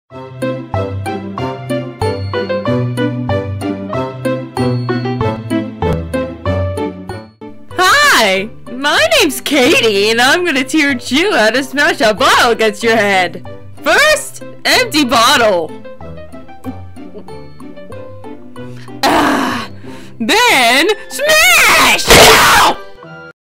Hi! My name's Katie, and I'm gonna teach you how to smash a bottle against your head! First, empty bottle! Then, smash! Ow!